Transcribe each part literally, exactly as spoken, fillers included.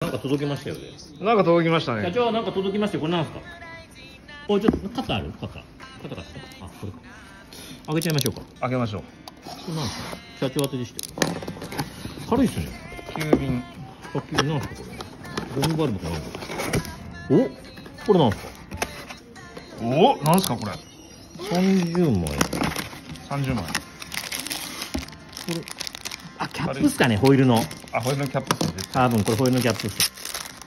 なんか届きましたよね。 なんか届きました社ね。 長なんか届きましたよ。これなんですか。おいちょっと肩ある？肩肩肩肩あこれか。開けちゃいましょうか。 開けましょう。 これなんですか。社長当てでして軽いっすね。 急便。 さっきなんですかこれ。ゴムバルブかなんか。おこれなんですか。 おお、なんですかこれ。 さんじゅうまい。 三十枚。 これあキャップっすかね、ホイールの。 あ、ホイールのキャップですね。 多分これホイールのキャップっす。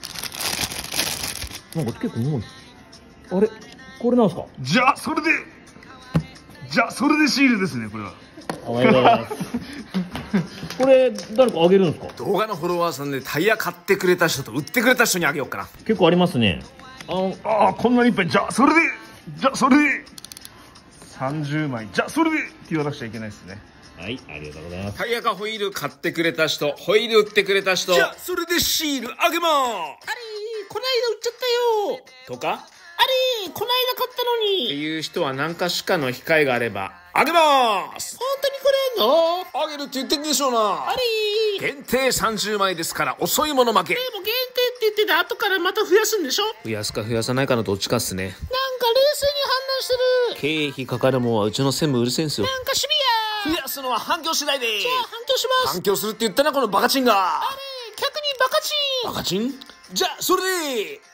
なんか結構重いっす。あれこれなんすか。 じゃあそれでじゃあそれでシールですねこれは。 おはようございます。これ誰かあげるんですか。 動画のフォロワーさんでタイヤ買ってくれた人と売ってくれた人にあげようかな。 結構ありますね。あああ、こんなにいっぱい。じゃあそれでじゃあそれで三十枚。じゃあそれでって言わなくちゃいけないですね。 はいありがとうございます。 タイヤかホイール買ってくれた人、ホイール売ってくれた人、じゃあそれでシールあげまーす。あれこないだ売っちゃったよとか、あれこないだ買ったのにっていう人は何かしかの控えがあればあげまーす。本当にくれんの。あげるって言ってんでしょうな。あれ限定さんじゅうまいですから遅いもの負け。でも限定って言ってた後からまた増やすんでしょ。増やすか増やさないかのどっちかっすね。なんか冷静に判断してる。経費かかるもんはうちの専務うるせえんすよ。なんかシビア。増やすのは反響次第で。じゃあ反響します。反響するって言ったなこのバカチンが。あれ逆にバカチン。バカチン。じゃあそれで